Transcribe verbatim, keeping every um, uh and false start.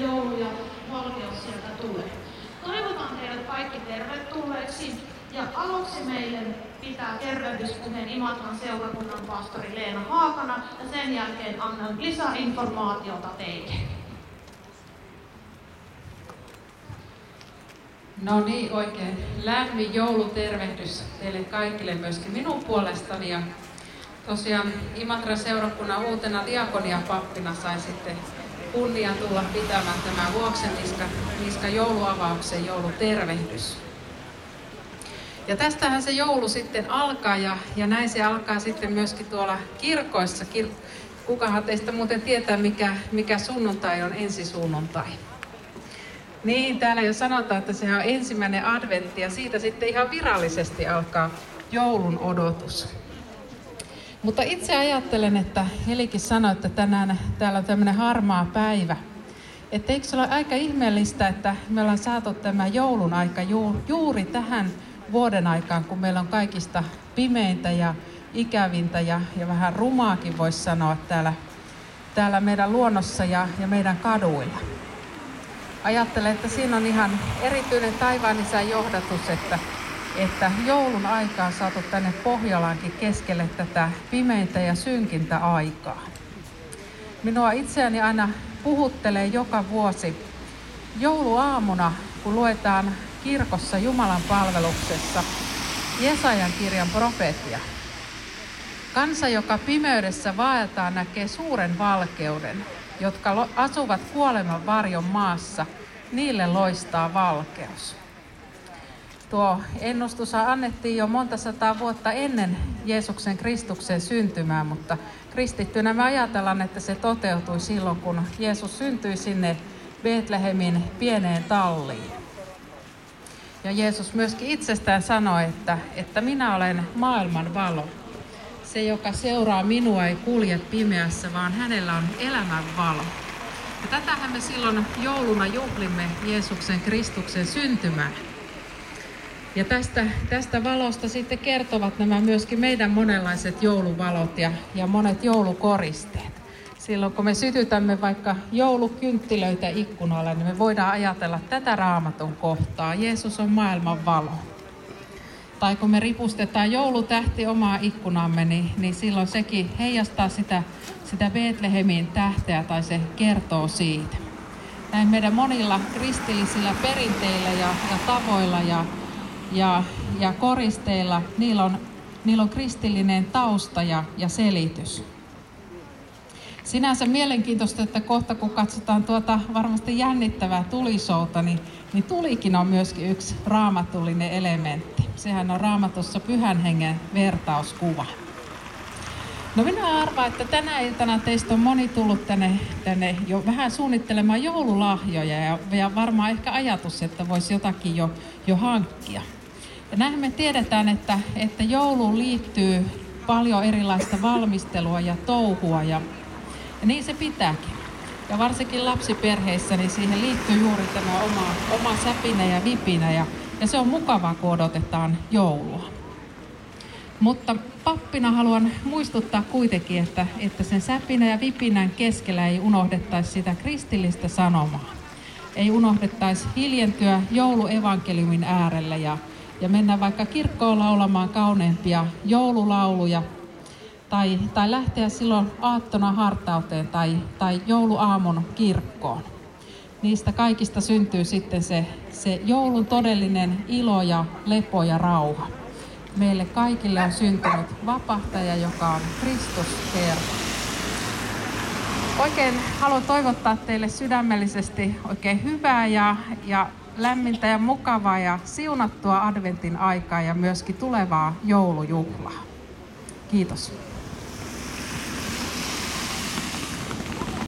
joulu ja valkeus sieltä tulee. Toivotan teidät kaikki tervetulleeksi ja aluksi meille pitää tervehdyspuheen Imatran seurakunnan pastori Leena Haakana ja sen jälkeen annan lisäinformaatiota teille. No niin, oikein lämmin joulutervehdys teille kaikille myöskin minun puolestani. Ja tosiaan Imatran seurakunnan uutena diakoniapappina sai sitten kunnia tulla pitämään tämän Vuoksenniska niska jouluavauksen joulutervehdys. Ja tästähän se joulu sitten alkaa ja, ja näin se alkaa sitten myöskin tuolla kirkoissa. Kir- Kukahan teistä muuten tietää, mikä, mikä sunnuntai on ensisunnuntai? Niin, täällä jo sanotaan, että se on ensimmäinen adventti ja siitä sitten ihan virallisesti alkaa joulun odotus. Mutta itse ajattelen, että Helikin sanoi, että tänään täällä on tämmöinen harmaa päivä. Että eikö se ole aika ihmeellistä, että me ollaan saatu tämä joulun aika juuri tähän vuoden aikaan, kun meillä on kaikista pimeintä ja ikävintä ja, ja vähän rumaakin voisi sanoa täällä, täällä meidän luonnossa ja, ja meidän kaduilla. Ajattelen, että siinä on ihan erityinen taivaan isän johdatus, että, että joulun aikaa on saatu tänne Pohjolaankin keskelle tätä pimeintä ja synkintä aikaa. Minua itseäni aina puhuttelee joka vuosi jouluaamuna, kun luetaan kirkossa Jumalan palveluksessa Jesajan kirjan profeetia. Kansa, joka pimeydessä vaeltaa, näkee suuren valkeuden, jotka asuvat kuoleman varjon maassa, niille loistaa valkeus. Tuo ennustus annettiin jo monta sataa vuotta ennen Jeesuksen Kristuksen syntymää, mutta kristittynä me ajatellaan, että se toteutui silloin, kun Jeesus syntyi sinne Betlehemin pieneen talliin. Ja Jeesus myöskin itsestään sanoi, että, että minä olen maailman valo. Se, joka seuraa minua, ei kulje pimeässä, vaan hänellä on elämän valo. Ja tätähän me silloin jouluna juhlimme Jeesuksen Kristuksen syntymää. Ja tästä, tästä valosta sitten kertovat nämä myöskin meidän monenlaiset jouluvalot ja, ja monet joulukoristeet. Silloin kun me sytytämme vaikka joulukynttilöitä ikkunalle, niin me voidaan ajatella tätä Raamatun kohtaa. Jeesus on maailman valo. Tai kun me ripustetaan joulutähti omaa ikkunamme, niin, niin silloin sekin heijastaa sitä, sitä Betlehemin tähteä tai se kertoo siitä. Näin meidän monilla kristillisillä perinteillä ja, ja tavoilla ja, ja, ja koristeilla, niillä on, niillä on kristillinen tausta ja, ja selitys. Sinänsä mielenkiintoista, että kohta kun katsotaan tuota varmasti jännittävää tulisouta, niin, niin tulikin on myöskin yksi raamatullinen elementti. Sehän on Raamatussa Pyhän Hengen vertauskuva. No minä arvaan, että tänä iltana teistä on moni tullut tänne, tänne jo vähän suunnittelemaan joululahjoja ja, ja varmaan ehkä ajatus, että voisi jotakin jo, jo hankkia. Ja näin me tiedetään, että, että jouluun liittyy paljon erilaista valmistelua ja touhua ja Ja niin se pitääkin. Ja varsinkin lapsiperheissä, niin siihen liittyy juuri tämä oma, oma säpinä ja vipinä. Ja, ja se on mukavaa, kun odotetaan joulua. Mutta pappina haluan muistuttaa kuitenkin, että, että sen säpinä ja vipinän keskellä ei unohdettaisi sitä kristillistä sanomaa. Ei unohdettaisi hiljentyä jouluevankeliumin äärelle ja, ja mennä vaikka kirkkoon laulamaan kauneimpia joululauluja. Tai, tai lähteä silloin aattona hartauteen tai, tai jouluaamun kirkkoon. Niistä kaikista syntyy sitten se, se joulun todellinen ilo ja lepo ja rauha. Meille kaikille on syntynyt vapahtaja, joka on Kristus Herra. Oikein haluan toivottaa teille sydämellisesti oikein hyvää ja, ja lämmintä ja mukavaa ja siunattua adventin aikaa ja myöskin tulevaa joulujuhlaa. Kiitos.